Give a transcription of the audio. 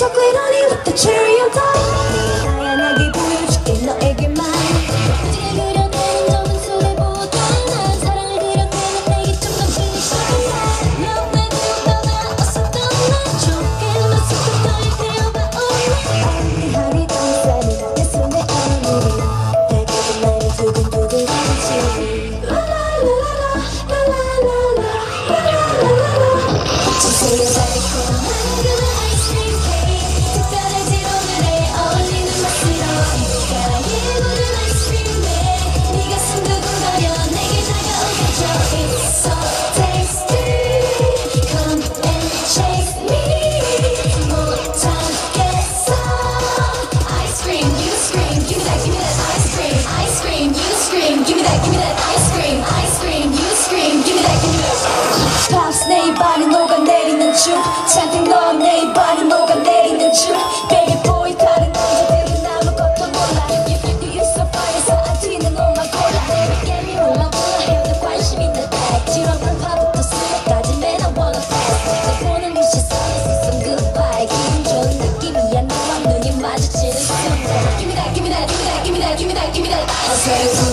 자꾸 이러니 with the cherry on top. 다양하게 보여줄게 너에게만. 그지게 그려내는 좁은 수레보다 난 사랑을 그려내는 내게 좀 더 진실해. Love me 떠나 어서 떠나줘. 게임만 속도 너의 태워봐 only. honey don't say me 내 손에 오늘이 달콤한 날이 두근두근 하지. 주세요 달콤한 그런 아이스크림 케이크. 특별해진 오늘에 어울리는 맛으로 사랑의 모든 아이스크림에 네 가슴 두근거려 내게 다가오게 줘. It's so tasty. Come and chase me. 못하겠어. Ice cream, you scream. Give me that ice cream. Ice cream, you scream. Give me that ice cream. Ice cream, you scream. Give me that. Pops 내 입안에 녹아내리는 중 잔뜩 넣은 내 입안에 녹아내리는 중 Baby boy 다른 남자들은 아무것도 몰라 You so fire서 안 튀는 옷만 골라 게임이 몰라몰라 해도 관심 있는 애 지렁은 파부터 수면까지 Man I wanna fast 너 보는 그 시선에서 some goodbye 기분 좋은 느낌이야 너와 눈이 마주치는 순간 Give me that, give me that, give me that, give me that, give me that, give me that ice cream.